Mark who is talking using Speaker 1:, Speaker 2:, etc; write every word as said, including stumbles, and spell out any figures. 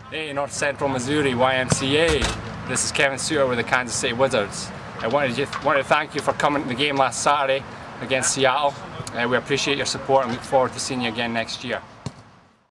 Speaker 1: Hey, North Central Missouri Y M C A. This is Kevin Souter with the Kansas City Wizards. I wanted to, wanted to thank you for coming to the game last Saturday against Seattle. Uh, we appreciate your support and look forward to seeing you again next year.